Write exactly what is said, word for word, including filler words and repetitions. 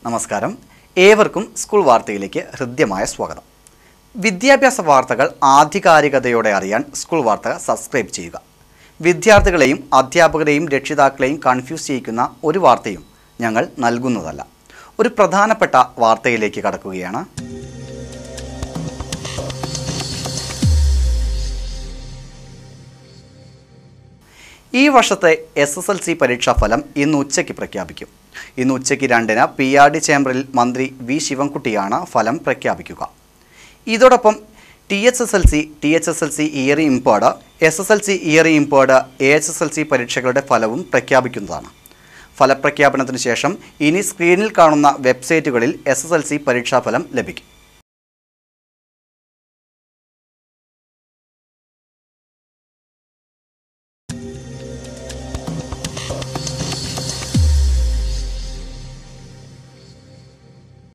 നമസ്കാരം. ഏവർക്കും സ്കൂൾ വാർത്തയിലേക്ക് ഹൃദ്യമായ സ്വാഗതം. വിദ്യാഭ്യാസ വാർത്തകൾ ആധികാരികതയോടെ അറിയാൻ സ്കൂൾ വാർത്ത സബ്സ്ക്രൈബ് ചെയ്യുക. വിദ്യാർത്ഥികളെയും അധ്യാപകരെയും രക്ഷിതാക്കളെയും കൺഫ്യൂസ് ചെയ്യിക്കുന്ന ഒരു വാർത്തയും ഞങ്ങൾ നൽകുന്നതല്ല. ഒരു പ്രധാനപ്പെട്ട വാർത്തയിലേക്ക് കടക്കുകയാണ്. ഈ വർഷത്തെ എസ് എസ് എൽ സി പരീക്ഷാഫലം ഇന്ന് ഉച്ചയ്ക്ക് പ്രഖ്യാപിക്കും. ഇന്ന് ഉച്ചയ്ക്ക് രണ്ടിന് പി ആർ ഡി ചേംബറിൽ മന്ത്രി വി ശിവൻകുട്ടിയാണ് ഫലം പ്രഖ്യാപിക്കുക. ഇതോടൊപ്പം T H S L C, T H S L C ഇയറി impaired, S S L C ഇയറി impaired, A H S L C പരീക്ഷകളുടെ ഫലവും പ്രഖ്യാപിക്കുന്നതാണ്. ഫലപ്രഖ്യാപനത്തിന് ശേഷം ഇനി സ്ക്രീനിൽ കാണുന്ന വെബ്സൈറ്റുകളിൽ എസ് എസ് എൽ സി പരീക്ഷാഫലം ലഭിക്കും.